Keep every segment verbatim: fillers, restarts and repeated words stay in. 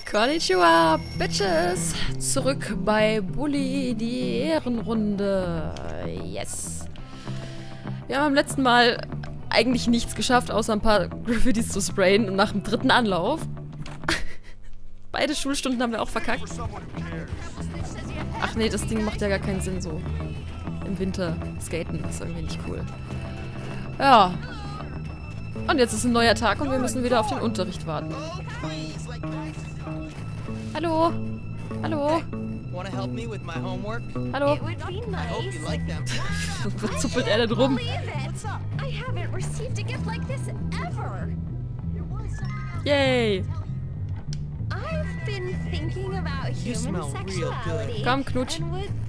Konnichiwa, Bitches! Zurück bei Bully, die Ehrenrunde. Yes! Wir haben beim letzten Mal eigentlich nichts geschafft, außer ein paar Graffitis zu sprayen. Und nach dem dritten Anlauf. Beide Schulstunden haben wir auch verkackt. Ach nee, das Ding macht ja gar keinen Sinn so. Im Winter skaten ist irgendwie nicht cool. Ja. Und jetzt ist ein neuer Tag und wir müssen wieder auf den Unterricht warten. Hallo? Hallo? Hallo? Was zuppelt er denn rum? Yay! Komm, Knutsch.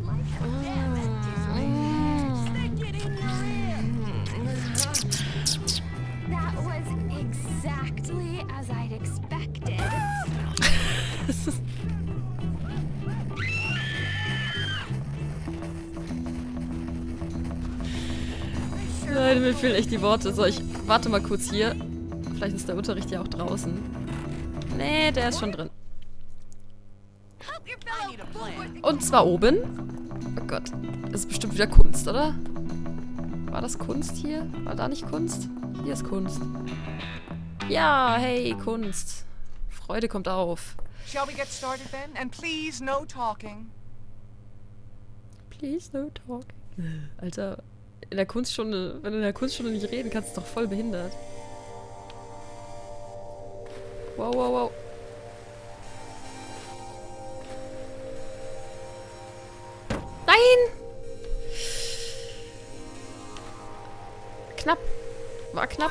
Nein, mir fehlen echt die Worte. So, ich warte mal kurz hier. Vielleicht ist der Unterricht ja auch draußen. Nee, der ist schon drin. Und zwar oben. Oh Gott. Das ist bestimmt wieder Kunst, oder? War das Kunst hier? War da nicht Kunst? Hier ist Kunst. Ja, hey, Kunst. Freude kommt auf. Shall we get started then? And please, no talking. Please, no talking. Alter, in der Kunststunde, wenn du in der Kunststunde nicht reden kannst, ist doch voll behindert. Wow, wow, wow. Nein! Knapp. War knapp.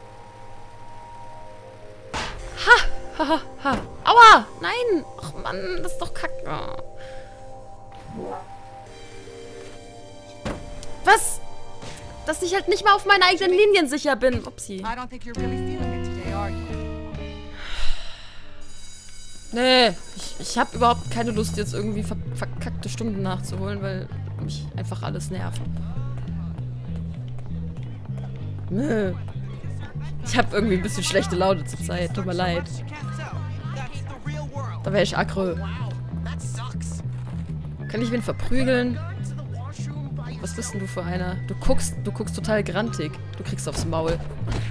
Ha! Ha, ha, ha. Aua! Nein! Ach Mann, das ist doch kacke. Was? Dass ich halt nicht mal auf meinen eigenen Linien sicher bin. Upsi. Nee, ich, ich habe überhaupt keine Lust, jetzt irgendwie ver verkackte Stunden nachzuholen, weil mich einfach alles nervt. Nö. Ich habe irgendwie ein bisschen schlechte Laune zur Zeit. Tut mir leid. Da wäre ich aggro. Kann ich wen verprügeln? Was bist denn du für einer? Du guckst, du guckst total grantig. Du kriegst aufs Maul.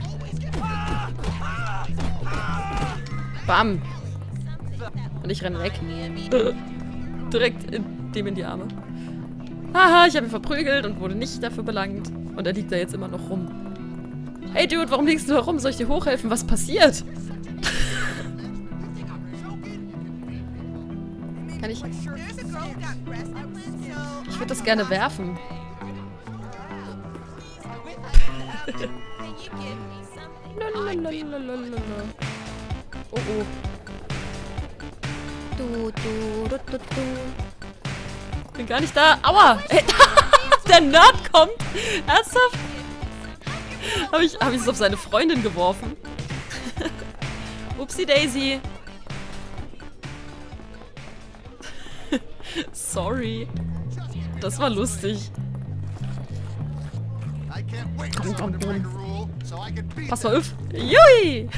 Bam. Und ich renne weg. Direkt in dem in die Arme. Haha, ich habe ihn verprügelt und wurde nicht dafür belangt. Und er liegt da jetzt immer noch rum. Hey Dude, warum liegst du da rum? Soll ich dir hochhelfen? Was passiert? Kann ich... Ich würde das gerne werfen. Oh oh. Du, du, du, du, du. Bin gar nicht da. Aua! Ey, der Nerd kommt! Ernsthaft? Habe ich, hab ich es auf seine Freundin geworfen? Upsi Daisy. Sorry. Das war lustig. Pass mal auf. Jui!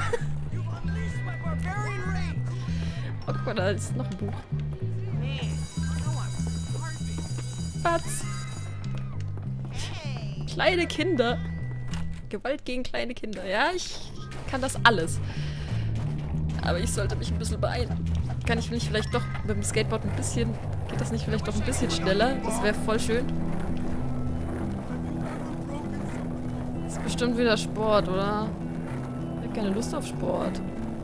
Oh, guck mal, da ist noch ein Buch. Was? Kleine Kinder. Gewalt gegen kleine Kinder. Ja, ich kann das alles. Aber ich sollte mich ein bisschen beeilen. Kann ich nicht vielleicht doch mit dem Skateboard ein bisschen... Geht das nicht vielleicht doch ein bisschen schneller? Das wäre voll schön. Das ist bestimmt wieder Sport, oder? Ich habe keine Lust auf Sport.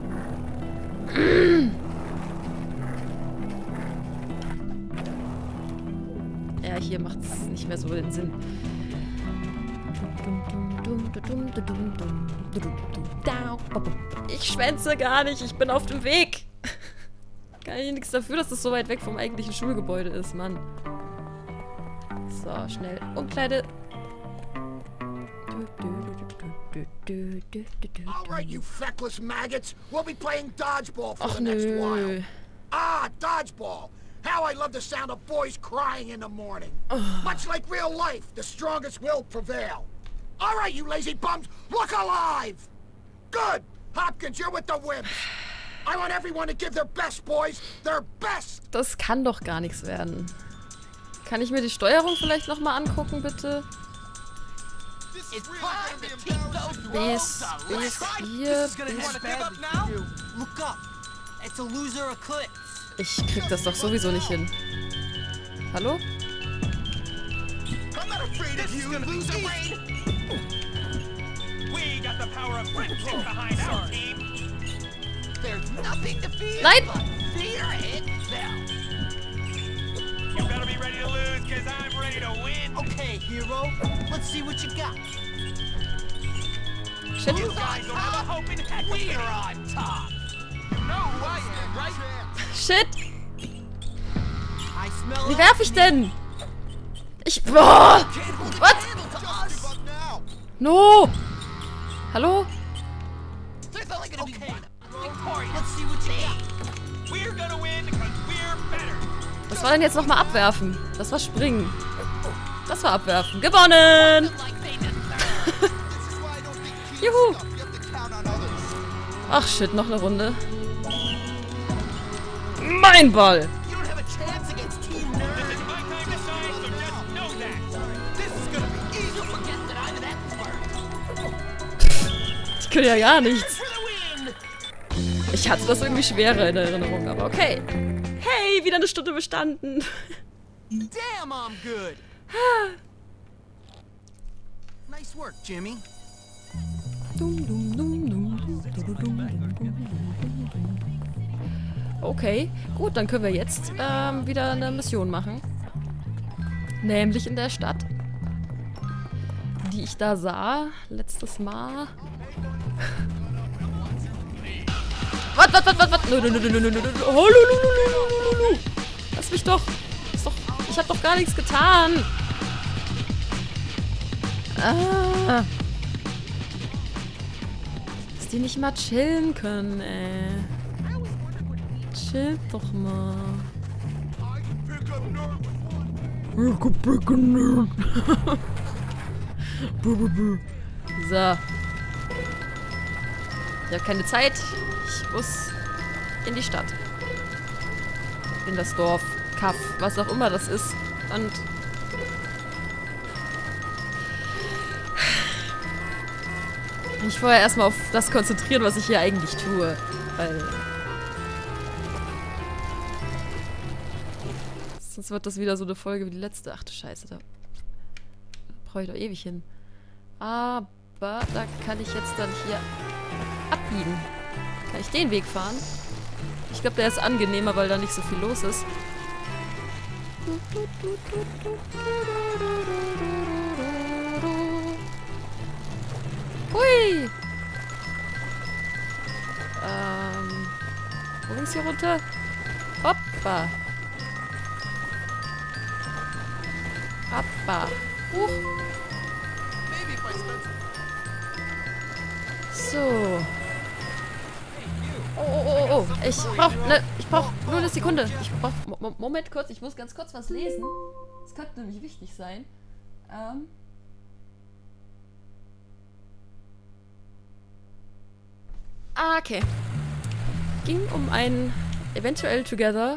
Ja, hier macht es nicht mehr so den Sinn. Ich schwänze gar nicht, ich bin auf dem Weg. Kann ich nichts dafür, dass das so weit weg vom eigentlichen Schulgebäude ist, Mann. So, schnell. Umkleide. Alright, you feckless maggots. We'll be playing dodgeball for Ach, the next nö. while. Ah, dodgeball. How I love the sound of boys crying in the morning. Much like real life, the strongest will prevail. Alright, you lazy bums, look alive! Good! Hopkins, you're with the wimps. I want everyone to give their best, boys. Their best. Das kann doch gar nichts werden. Kann ich mir die Steuerung vielleicht nochmal angucken, bitte? Bis, bis hier, bis... Ich krieg das doch sowieso nicht hin. Hallo? Nein! You better be ready to lose, cause I'm ready to win. Okay, hero. Let's see what you got. Shit. You guys don't have a hope in heck. We're on top. You know who I am, right? Shit! I smell Wie werf ich denn? Ich... Boah! Was? No! Hallo? There's only gonna be Okay. one. Victoria. Let's see what you got. We're gonna win because we're better. Was war denn jetzt nochmal abwerfen? Das war springen. Das war abwerfen. Gewonnen! Like they deserve. Juhu! Ach shit, noch eine Runde. Mein Ball! You don't have a chance against Team Nerd. This is my time to shine, so just know that. This is gonna be easy. You forget that I'm an expert. Ich kann ja gar nichts. For the win. Ich hatte das irgendwie schwerer in Erinnerung, aber okay. Hey, wieder eine Stunde bestanden. Damn, I'm good. Nice work, Jimmy. Okay, gut, dann können wir jetzt ähm, wieder eine Mission machen. Nämlich in der Stadt, die ich da sah letztes Mal. Was, was, was, was, was? Nö, nö, nö, nö, nö, nö, nö. Oh, lu, lu, lu, lu, lu, lu. Lass mich doch. Ist doch. Ich hab doch gar nichts getan. Ah. Dass die nicht mal chillen können, ey. Chill doch mal. So. Ich habe keine Zeit. Ich muss in die Stadt. In das Dorf. Kaff. Was auch immer das ist. Und... mich vorher erstmal auf das konzentrieren, was ich hier eigentlich tue. Weil... sonst wird das wieder so eine Folge wie die letzte. Ach du Scheiße, da brauche ich doch ewig hin. Aber da kann ich jetzt dann hier abbiegen. Kann ich den Weg fahren? Ich glaube, der ist angenehmer, weil da nicht so viel los ist. Hui! Ähm... Wo ging's hier runter? Hoppa! Hoppa! Huch! So. Oh, oh, oh, oh. Ich brauch, ne, ich brauch nur eine Sekunde. Ich brauch, Mo Moment kurz, ich muss ganz kurz was lesen. Das könnte nämlich wichtig sein. Ähm. Ah, okay. Ging um ein eventuell Together.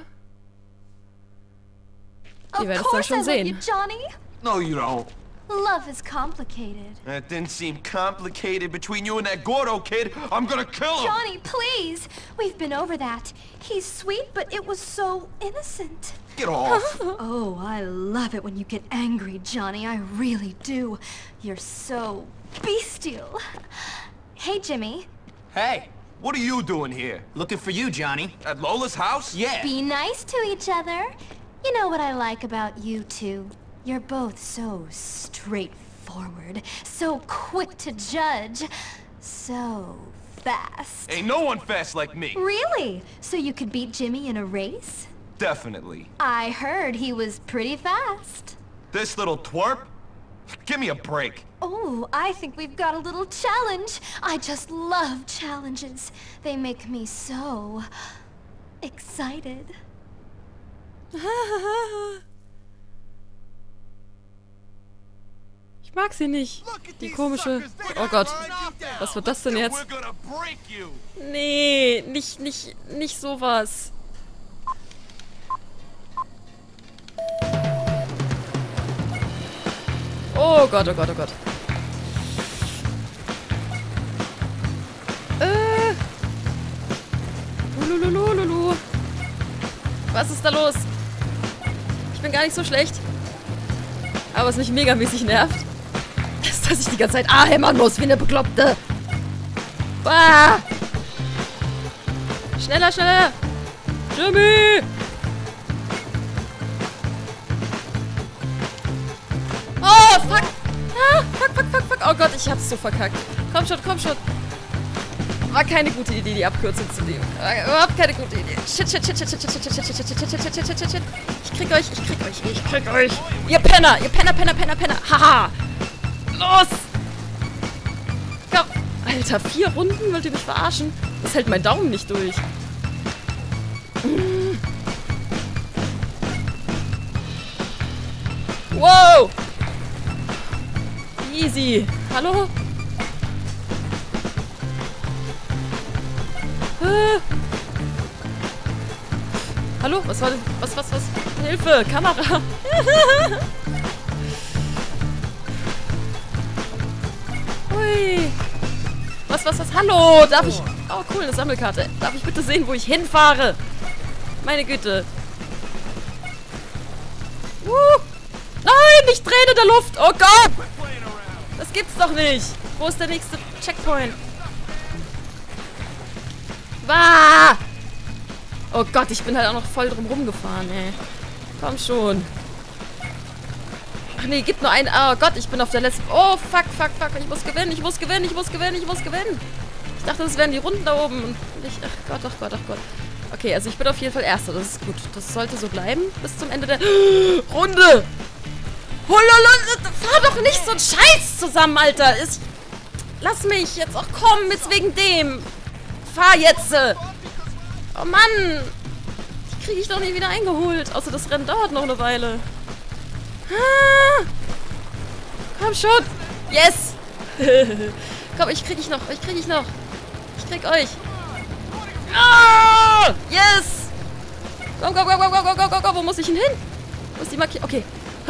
Ihr werdet es dann schon sehen. Johnny. No, you don't. Love is complicated. That didn't seem complicated between you and that Gordo kid. I'm gonna kill him! Johnny, please! We've been over that. He's sweet, but it was so innocent. Get off! Oh, I love it when you get angry, Johnny. I really do. You're so bestial. Hey, Jimmy. Hey, what are you doing here? Looking for you, Johnny. At Lola's house? Yeah. Be nice to each other. You know what I like about you two? You're both so straightforward, so quick to judge, so fast. Ain't no one fast like me. Really? So you could beat Jimmy in a race? Definitely. I heard he was pretty fast. This little twerp? Give me a break. Oh, I think we've got a little challenge. I just love challenges. They make me so excited. Ich Ich mag sie nicht. Die komische... Oh Gott. Was wird das denn jetzt? We're gonna break you. Nee, nicht, nicht, nicht sowas. Oh Gott, oh Gott, oh Gott. Äh. Lululululu. Was ist da los? Ich bin gar nicht so schlecht. Aber was mich megamäßig nervt, ist, dass ich die ganze Zeit A hämmern muss, wie eine Bekloppte. Ah! Schneller, schneller! Jimmy! Oh, fuck! Ah, fuck, fuck, fuck, fuck! Oh Gott, ich hab's so verkackt. Komm schon, komm schon. War keine gute Idee, die Abkürzung zu nehmen. War überhaupt keine gute Idee. Shit, shit, shit, shit, shit, shit, shit, shit, shit, shit, shit, shit, shit, shit, shit, shit. Ich krieg euch, ich krieg euch, ich krieg euch. Ihr Penner, ihr Penner, Penner, Penner, Penner. Haha! Los! Komm! Alter, vier Runden? Wollt ihr mich verarschen? Das hält mein Daumen nicht durch. Wow! Easy. Hallo? Äh. Hallo? Was war denn? Was, was, was? Hilfe! Kamera! Hui! Was, was, was? Hallo! Darf ich... Oh, cool, eine Sammelkarte. Darf ich bitte sehen, wo ich hinfahre? Meine Güte. Uh. Nein, nicht Träne in der Luft! Oh Gott! Das gibt's doch nicht! Wo ist der nächste Checkpoint? Wah! Oh Gott, ich bin halt auch noch voll drum rumgefahren, ey. Komm schon. Ach nee, gibt nur einen. Oh Gott, ich bin auf der letzten... Oh, fuck, fuck, fuck. Ich muss gewinnen, ich muss gewinnen, ich muss gewinnen, ich muss gewinnen. Ich dachte, das wären die Runden da oben. Und ich... Ach Gott, ach Gott, ach Gott. Okay, also ich bin auf jeden Fall Erster. Das ist gut. Das sollte so bleiben bis zum Ende der Runde. Hololol, fahr doch nicht so einen Scheiß zusammen, Alter. Ist... Lass mich jetzt auch kommen, jetzt wegen dem. Fahr jetzt. Oh Mann. Die kriege ich doch nie wieder eingeholt. Außer das Rennen dauert noch eine Weile. Ah. Komm schon. Yes. Komm, ich krieg ich noch. Ich krieg ich noch. Ich krieg euch. Ah. Yes. Komm, komm, komm, komm, komm, komm, komm, komm. Wo muss ich denn hin? Wo ist die Markierung? Okay.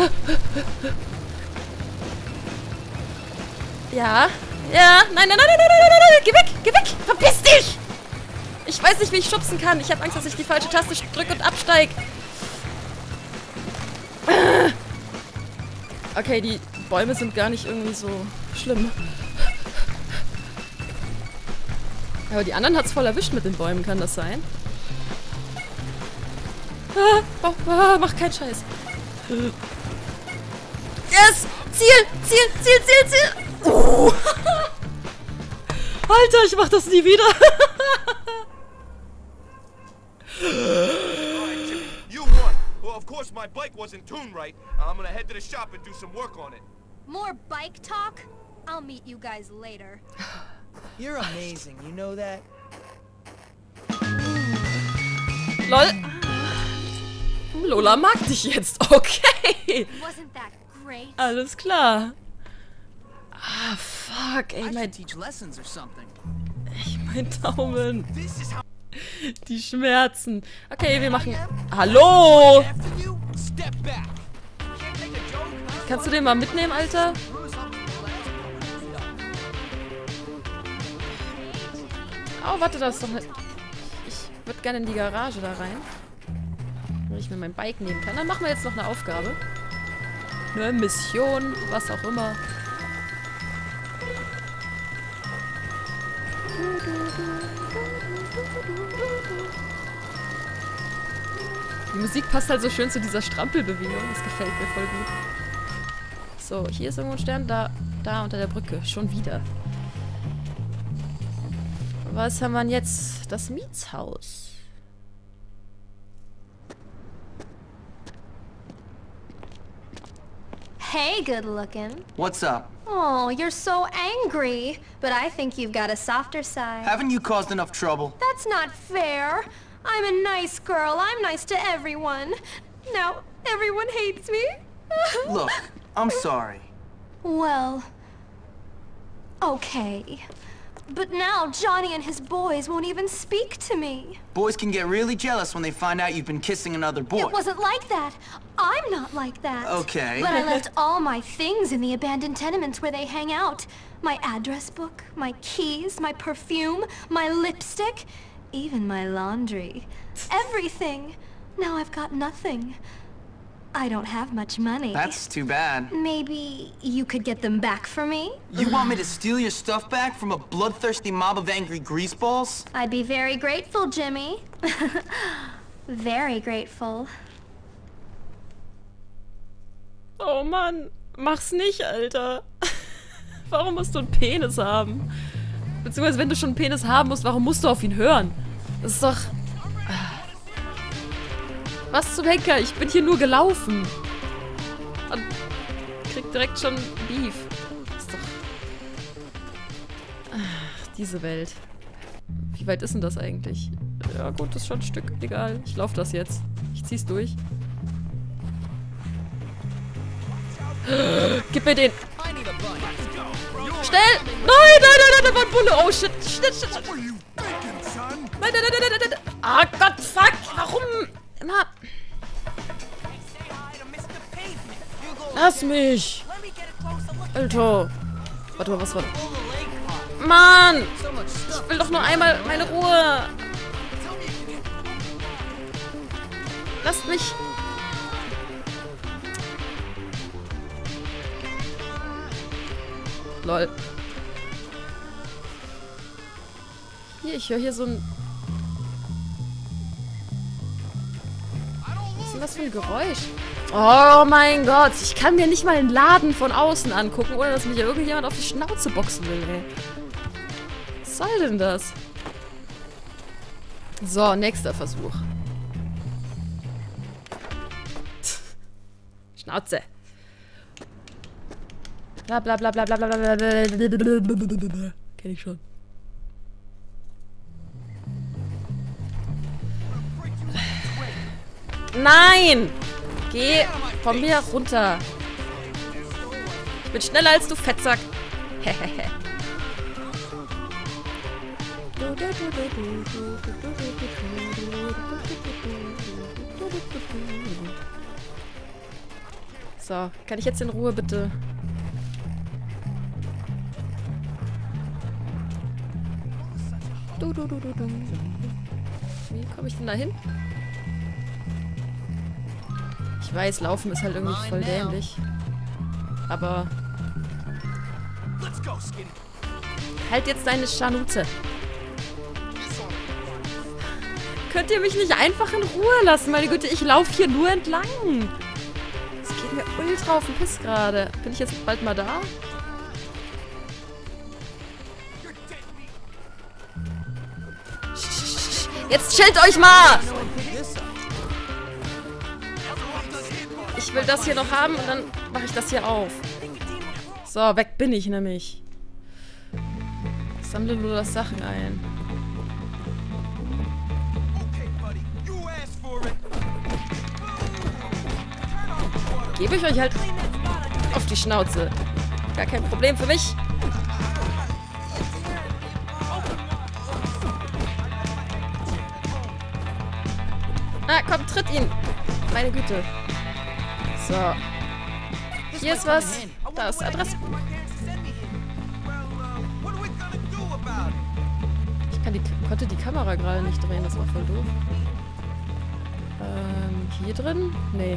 Ja. Ja. Nein, nein, nein, nein, nein, nein, nein, nein. Geh weg. Geh weg. Verpiss dich. Ich weiß nicht, wie ich schubsen kann. Ich habe Angst, dass ich die falsche Taste drücke und absteig. Okay, die Bäume sind gar nicht irgendwie so schlimm. Aber die anderen hat's voll erwischt mit den Bäumen, kann das sein? Ah, oh, oh, mach keinen Scheiß. Yes! Ziel! Ziel! Ziel! Ziel! Ziel! Uh. Alter, ich mach das nie wieder. Alright, Jimmy, you won. Well, of course my bike wasn't tuned right. I'm gonna head to the shop and do some work on it. More bike talk? I'll meet you guys later. You're amazing, you know that? Lol. Lola mag dich jetzt. Okay. Wasn't that great? Alles klar. Ah, fuck, ey, I mein... should teach lessons or something. Ey, mein Daumen. This is how Die Schmerzen. Okay, wir machen... Hallo! After you, step back. Kannst du den mal mitnehmen, Alter? Oh, warte, das ist doch nicht... Ich würde gerne in die Garage da rein. Wenn ich mir mein Bike nehmen kann. Dann machen wir jetzt noch eine Aufgabe. Eine Mission, was auch immer. Die Musik passt halt so schön zu dieser Strampelbewegung. Das gefällt mir voll gut. So, hier ist irgendwo ein Stern. Da, da unter der Brücke. Schon wieder. Was haben wir denn jetzt? Das Mietshaus. Hey, good looking. What's up? Oh, you're so angry. But I think you've got a softer side. Haven't you caused enough trouble? That's not fair. I'm a nice girl. I'm nice to everyone. Now, everyone hates me. Look, I'm sorry. Well, okay. But now Johnny and his boys won't even speak to me. Boys can get really jealous when they find out you've been kissing another boy. It wasn't like that. I'm not like that. Okay. But I left all my things in the abandoned tenements where they hang out. My address book, my keys, my perfume, my lipstick, even my laundry. Everything. Now I've got nothing. I don't have much money. That's too bad. Maybe you could get them back for me? You want me to steal your stuff back from a bloodthirsty mob of angry greaseballs? I'd be very grateful, Jimmy. Very grateful. Oh Mann, mach's nicht, Alter. Warum musst du einen Penis haben? Beziehungsweise, wenn du schon einen Penis haben musst, warum musst du auf ihn hören? Das ist doch... Was zum Henker? Ich bin hier nur gelaufen. Und krieg direkt schon Beef. Das ist doch... Ach, diese Welt. Wie weit ist denn das eigentlich? Ja gut, das ist schon ein Stück. Egal, ich laufe das jetzt. Ich zieh's durch. Gib mir den. Schnell! Nein, nein, nein, nein, da war ein Bulle. Oh, shit, shit, shit, shit. Nein, nein, nein, nein, nein, nein. Ah, Gott, fuck. Warum? Immer. Lass mich. Alter. Warte mal, was war das? Mann! Ich will doch nur einmal meine Ruhe. Lasst mich. Lol. Hier, ich höre hier so ein... Was ist denn das für ein Geräusch? Oh mein Gott, ich kann mir nicht mal einen Laden von außen angucken, ohne dass mich ja irgendjemand auf die Schnauze boxen will, ey. Was soll denn das? So, nächster Versuch. Schnauze. Bla bla bla bla bla bla bla bla. Kenn ich schon. Nein! Geh von mir runter. Ich bin schneller als du, Fettsack. Hehehe. So, kann ich jetzt in Ruhe bitte? Du, du, du, du, du. Wie komme ich denn da hin? Ich weiß, Laufen ist halt irgendwie voll dämlich. Aber... Halt jetzt deine Scharnutze. Könnt ihr mich nicht einfach in Ruhe lassen? Meine Güte, ich laufe hier nur entlang. Das geht mir ultra auf den Piss gerade. Bin ich jetzt bald mal da? Jetzt chillt euch mal! Ich will das hier noch haben und dann mache ich das hier auf. So, weg bin ich nämlich. Ich sammle nur das Sachen ein. Gebe ich euch halt auf die Schnauze. Gar kein Problem für mich. Ah, komm, tritt ihn. Meine Güte. So. Hier ist was. Da ist Adressbuch. Ich kann die, konnte die Kamera gerade nicht drehen. Das war voll doof. Ähm, hier drin? Nee.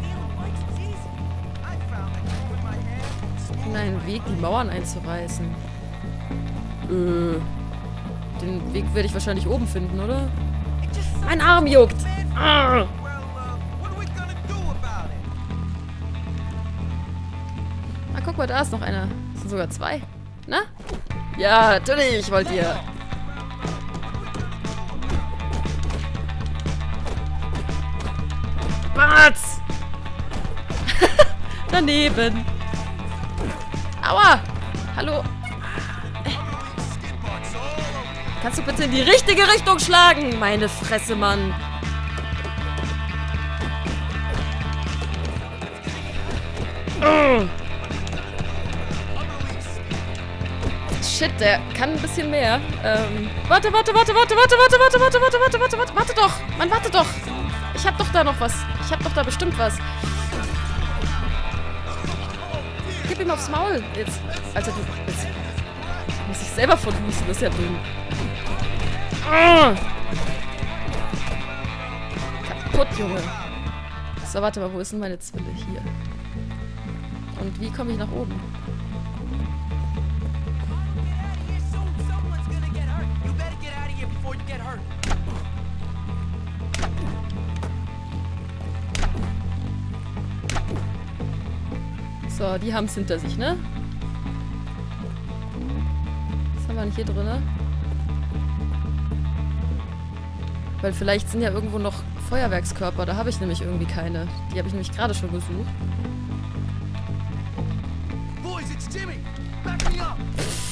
Nein, Weg, die Mauern einzureißen. Äh. Den Weg werde ich wahrscheinlich oben finden, oder? Mein Arm juckt. Ah. Ah, guck mal, da ist noch einer. Das sind sogar zwei. Na? Ja, natürlich wollt ihr. Was? Daneben. Aua. Hallo. Kannst du bitte in die richtige Richtung schlagen? Meine Fresse, Mann. shit, der kann ein bisschen mehr. Ähm, warte, warte, warte, warte, warte, warte, warte, warte, warte, warte, warte, warte, warte doch. Mann, warte doch. Ich hab doch da noch was. Ich hab doch da bestimmt was. Gib ihm aufs Maul. Jetzt. Alter, du. Jetzt muss ich selber verhusten. Das ist ja dumm. Ah. Kaputt, Junge. So, warte mal. Wo ist denn meine Zwille? Hier. Und wie komme ich nach oben? So, die haben es hinter sich, ne? Was haben wir denn hier drin? Weil vielleicht sind ja irgendwo noch Feuerwerkskörper. Da habe ich nämlich irgendwie keine. Die habe ich nämlich gerade schon gesucht. Boys, it's Jimmy. Back me up.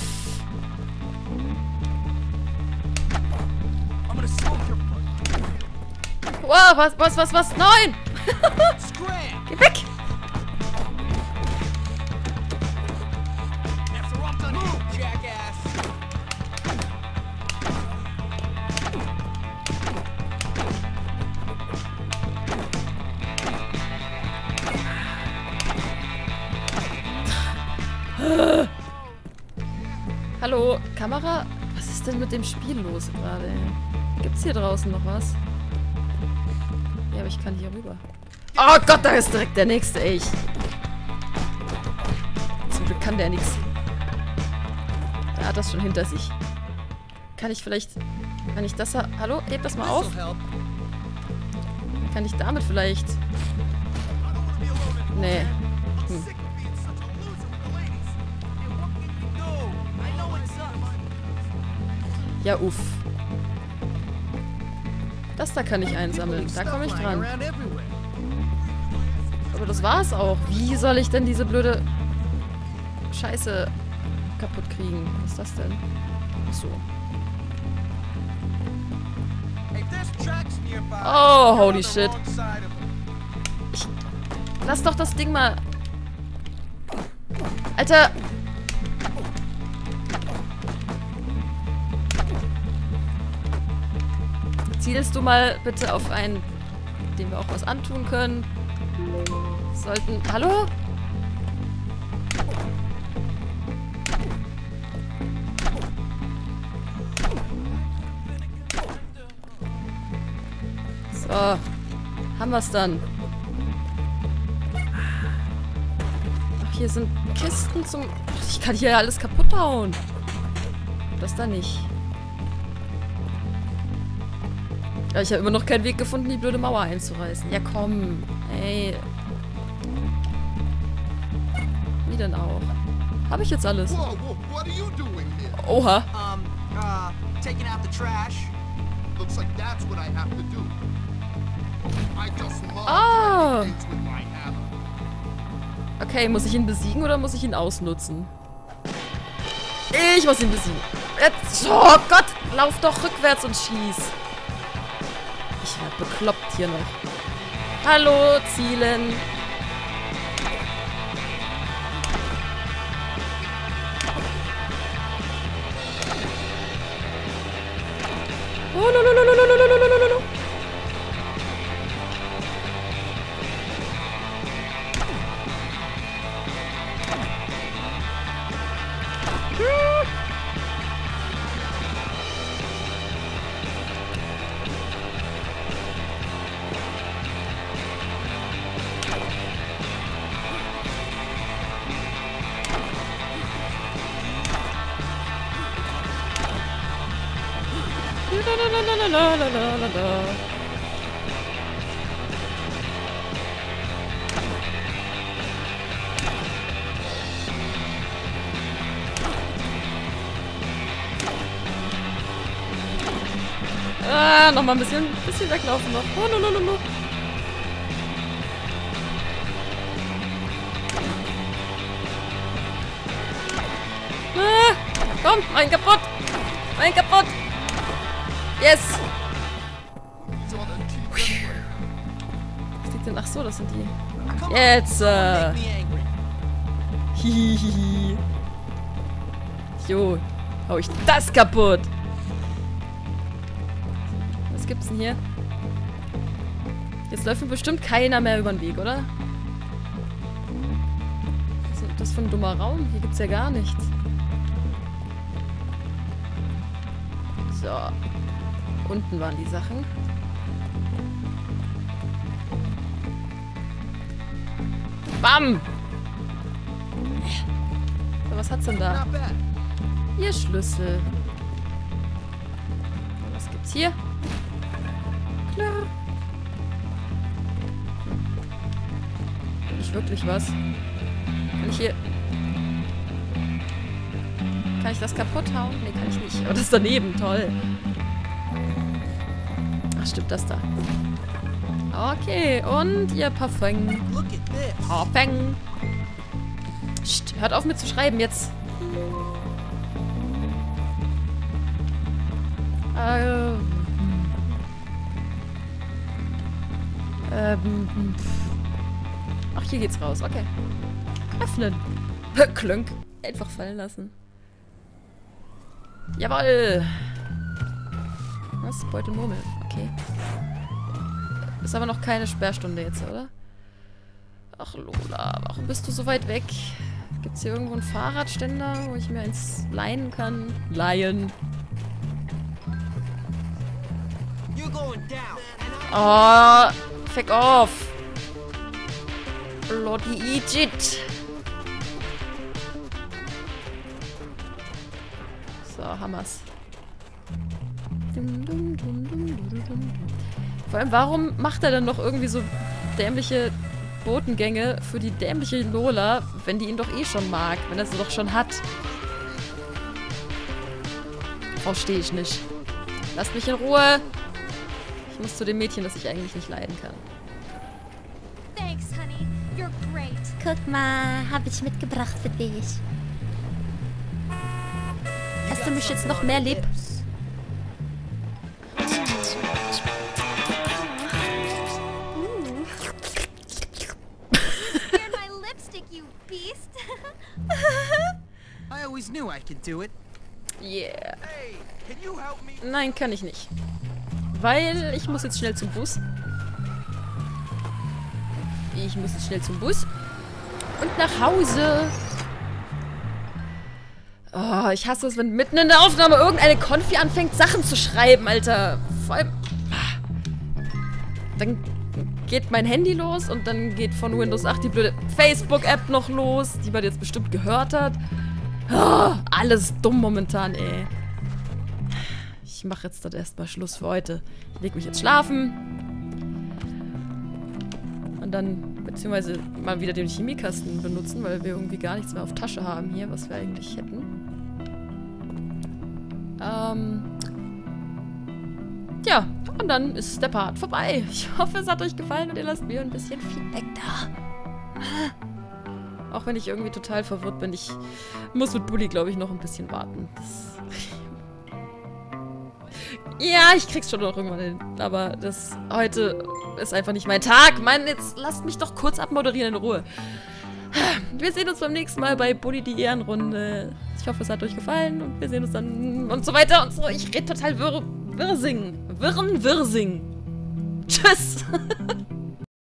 I'm gonna smoke your butt. Wow, was, was, was, was? Nein! Scram. Geh weg! After I'm done here, jackass. Hallo, Kamera? Was ist denn mit dem Spiel los gerade? Gibt's hier draußen noch was? Ja, aber ich kann hier rüber. Oh Gott, da ist direkt der nächste, ey. Zum Glück kann der nichts. Der hat das schon hinter sich. Kann ich vielleicht, wenn ich das... Hallo, heb das mal auf. Kann ich damit vielleicht... Nee. Hm. Ja, uff. Das da kann ich einsammeln. Da komme ich dran. Aber das war's auch. Wie soll ich denn diese blöde Scheiße kaputt kriegen? Was ist das denn? Ach so. Oh, holy shit. Ich... Lass doch das Ding mal... Alter... Zielst du mal bitte auf einen, dem wir auch was antun können? Sollten... Hallo? So. Haben wir es dann. Ach, hier sind Kisten zum... Ich kann hier alles kaputt hauen. Das da nicht. Ja, ich habe immer noch keinen Weg gefunden, die blöde Mauer einzureißen. Ja, komm. Ey. Wie denn auch? Habe ich jetzt alles? Oha. Um, uh, taking out the trash. Looks like that's what I have to do. I just love Ah. things with my hammer. Okay, muss ich ihn besiegen oder muss ich ihn ausnutzen? Ich muss ihn besiegen. Jetzt, oh Gott, lauf doch rückwärts und schieß. Ich werde bekloppt hier noch. Hallo, zielen. Oh, no, no, no, no, no, no, no, no, no. La, la, la, la, la, la, la. Ah, noch mal ein bisschen, bisschen weglaufen noch. Oh, no, no, no, no. Ah, komm, mein kaputt. Mein kaputt. Yes! Was liegt denn? Ach so, das sind die. Jetzt! Äh. Hihihihi. Jo, hau ich das kaputt. Was gibt's denn hier? Jetzt läuft mir bestimmt keiner mehr über den Weg, oder? Was ist das für ein dummer Raum? Hier gibt's ja gar nichts. So. Unten waren die Sachen. Bam! So, was hat's denn da? Hier Schlüssel. Was gibt's hier? Klar. Nicht wirklich was. Kann ich hier... Kann ich das kaputt hauen? Nee, kann ich nicht. Oh, das ist daneben. Toll. Ach, stimmt das da. Okay, und ihr Parfum. Parfum. Psst, hört auf mit zu schreiben jetzt. Äh, ähm, ach, hier geht's raus. Okay. Öffnen. Klönk. Einfach fallen lassen. Jawoll. Was? Beutel Murmel. Okay. Ist aber noch keine Sperrstunde jetzt, oder? Ach, Lola, warum bist du so weit weg? Gibt's hier irgendwo einen Fahrradständer, wo ich mir eins leihen kann? Leihen. Oh, fuck off. Bloody Egypt. So, Hammers. Vor allem, warum macht er dann noch irgendwie so dämliche Botengänge für die dämliche Lola, wenn die ihn doch eh schon mag, wenn er sie doch schon hat? Verstehe ich nicht. Lasst mich in Ruhe. Ich muss zu dem Mädchen, das ich eigentlich nicht leiden kann. Thanks, honey. You're great. Guck mal, habe ich mitgebracht für dich. Hast du mich jetzt noch mehr lieb? I always knew I could do it. Yeah. Hey, can you help me? Nein, kann ich nicht. Weil ich muss jetzt schnell zum Bus. Ich muss jetzt schnell zum Bus. Und nach Hause. Oh, ich hasse es, wenn mitten in der Aufnahme irgendeine Konfi anfängt, Sachen zu schreiben, Alter. Vor allem... Dann geht mein Handy los und dann geht von Windows acht die blöde Facebook-App noch los, die man jetzt bestimmt gehört hat. Oh, alles dumm momentan, ey. Ich mache jetzt dann erstmal Schluss für heute. Ich leg mich jetzt schlafen. Und dann, beziehungsweise mal wieder den Chemiekasten benutzen, weil wir irgendwie gar nichts mehr auf Tasche haben hier, was wir eigentlich hätten. Ähm... Ja, und dann ist der Part vorbei. Ich hoffe, es hat euch gefallen und ihr lasst mir ein bisschen Feedback da. Auch wenn ich irgendwie total verwirrt bin. Ich muss mit Bulli, glaube ich, noch ein bisschen warten. Das ja, ich krieg's schon noch irgendwann hin. Aber das heute ist einfach nicht mein Tag. Mann, jetzt lasst mich doch kurz abmoderieren in Ruhe. Wir sehen uns beim nächsten Mal bei Bulli die Ehrenrunde. Ich hoffe, es hat euch gefallen und wir sehen uns dann und so weiter und so. Ich rede total wirr, Wirrsing. Wirren Wirsing. Tschüss.